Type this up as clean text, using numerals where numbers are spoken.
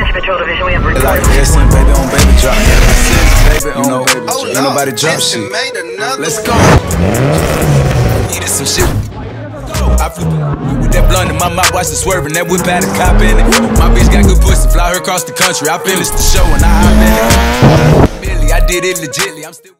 Patrol Division, we have reported. Like Justin, baby on baby drop. Baby on baby drop. Ain't nobody drop shit. Let's go. Needed some shit. I flip with that blunt in my mouth, watch it swerving. That whip had a cop in it. My bitch got good pussy, fly her across the country. I finished the show and I hop in it. Millie, I did it legitly. I'm still.